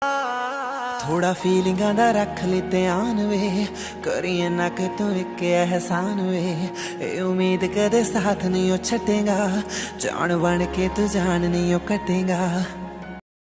थोड़ा फीलिंगां दा रख ले ध्यान वे, करिए ना कि तू एक एहसान वे। ए उम्मीद कदे साथ नहीं ओ छटेगा, जान बन के तू जान नहीं ओ कटेगा।